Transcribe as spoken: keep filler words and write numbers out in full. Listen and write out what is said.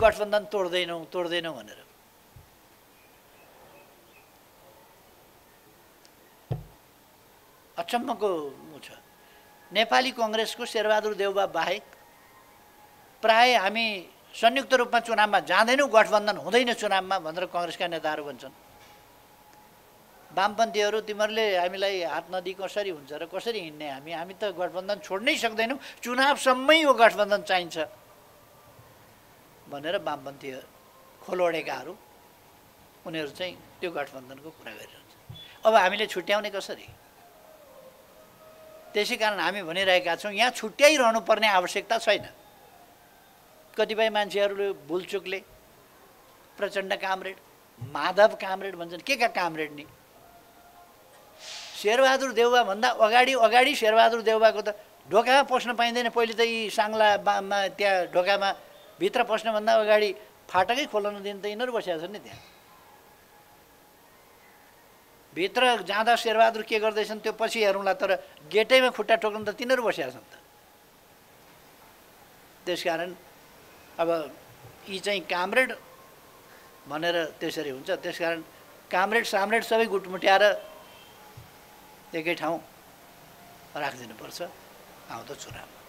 गठबन्धन तोड्दैनौँ तोड्दैनौँ भनेर। अचम्मको छ। नेपाली कङ्ग्रेसको शेरबहादुर देउबा बाहेक प्राय हामी संयुक्त रूपमा चुनावमा जाँदैनौँ, गठबन्धन हुँदैन चुनावमा भनेर कङ्ग्रेसका नेताहरू भन्छन्। वामपन्थीहरू तिमीहरूले हामीलाई हात नदिई कसरी हुन्छ र कसरी हिँड्ने हामी हामी त गठबन्धन छोड्नै सक्दैनौँ, चुनावसम्मै यो गठबन्धन चाहिन्छ भनेर वामपन्थी खोलोडेकाहरू उनीहरू चाहिँ त्यो गठबन्धनको कुरा गरिरहन्छ। अब हामीले छुट्याउने कसरी? त्यसै कारण हामी भनिरहेका छौँ यहाँ छुट्याइरहनु पर्ने आवश्यकता छैन। कतिपय मान्छेहरूले भुलचुकले प्रचण्ड कामरेड, माधव कामरेड भन्छन्। के का कामरेड नि? शेरबहादुर देउबा भन्दा अगाडि अगाडि शेरबहादुर देउबाको त ढोकामा पस्न पाइँदैन। पहिले त यी साङ्लामा त्यहाँ ढोकामा भित्र पस्नभन्दा अगाडि फाटकै खोल्न दिनु त यिनीहरू बसेका छन् नि। त्यहाँ भित्र जाँदा शेरबहादुर के गर्दैछन् त्यो पछि हेरौँला, तर गेटैमा खुट्टा ठोक्न त तिनीहरू बसेका छन् त। त्यसकारण अब यी चाहिँ कामरेड भनेर त्यसरी हुन्छ। त्यसकारण कामरेड सामरेड सबै गुटमुट्याएर एकै ठाउँ राखिदिनुपर्छ आउँदो चुनावमा।